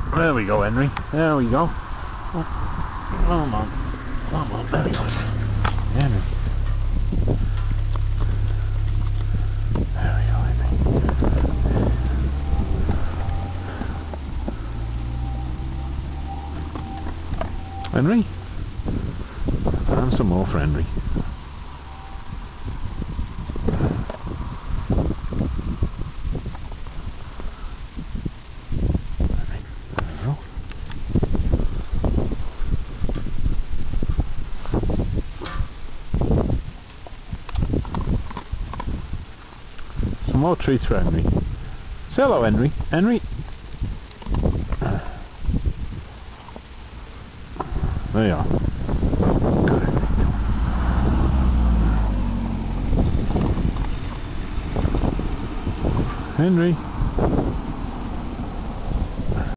There we go, Henry. There we go. Oh, come on. Come on. There we go, Henry. There we go, Henry. Henry? And some more for Henry. Some more treats for Henry. Say hello, Henry. Henry. There you are. Good, Henry. Henry.